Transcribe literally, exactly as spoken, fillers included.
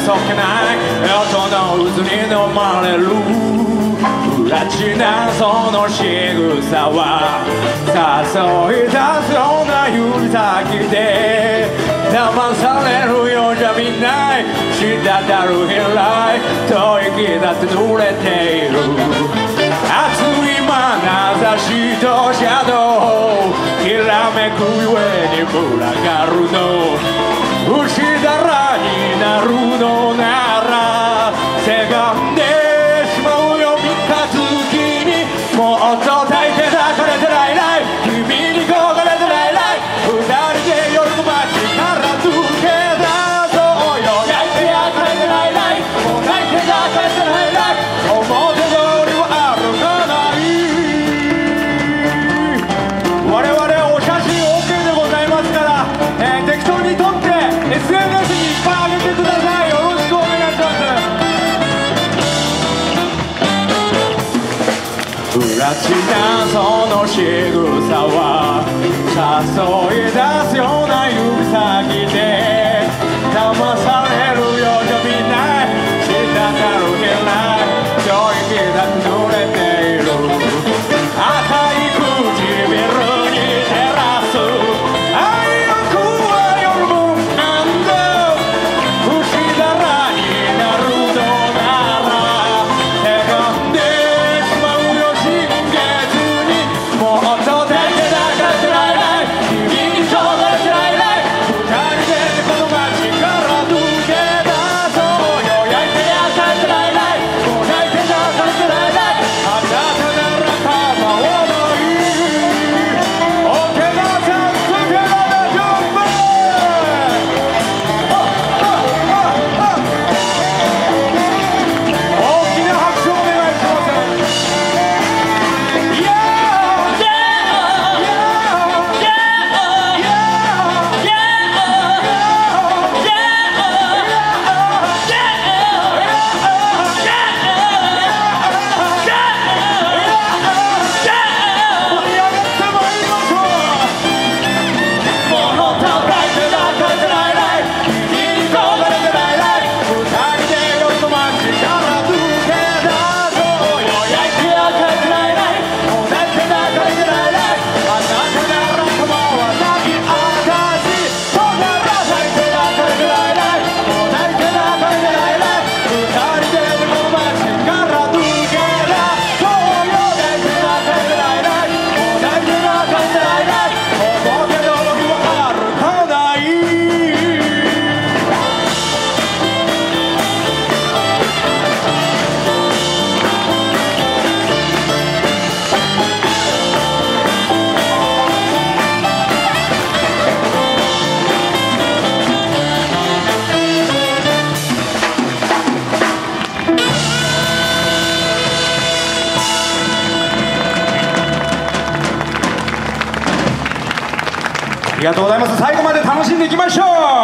そっけない音の渦に飲まれる不らちなその仕草は誘い出すような指先で騙されるようじゃ見ない滴るひらい吐息だって濡れている熱い眼差しとシャドウきらめくゆえに群がるの牛だらになるのならせがんでしまうよ三日月にもっと抱いて抱かれてないない君に焦がれてないない二人で夜の街から抜け出そうよ焼いて焼かれてないないもう泣いて抱かれてないない表通りは歩かない我々お写真 OK でございますから、えー、適当に撮って エスエヌエス にいっぱい上げてください。よろしくお願いします。不らちなその仕草は誘い出すような指先で騙されるようじゃ見ない滴るひらい吐息だけ濡れている赤い唇に照らす愛欲は夜もなんだ牛だらになるのなら手がんでしまうよ心月にもっと抱いて抱かれてないない君に焦がれてないない二人でこの街から抜け出そうよ焼いて焼かれてないないもう泣いて抱かれてないないあなたなら構わないお手がちゃんつけられてる大きな拍手をお願いしますイエありがとうございます。最後まで楽しんでいきましょう。